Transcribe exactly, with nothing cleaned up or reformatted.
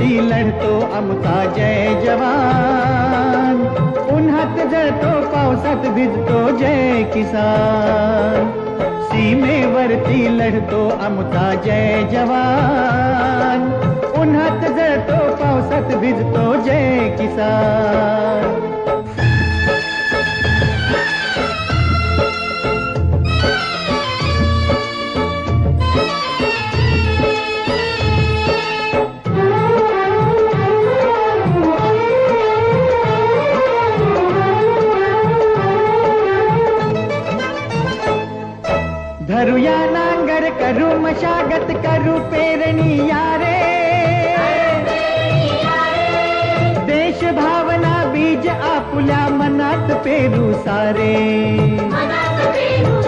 सीमेवरती लढतो आमचा जय जवान, उन्हात जळतो पावसात भिजतो जय किसान. सीमेवरती लढतो आमचा जय जवान, उन्हात जळतो पावसात भिजतो जय किसान. धरूया नांगर करू मशागत करू पेरणी यारे, देश भावना बीज आपुल्या मनात पेरू सारे.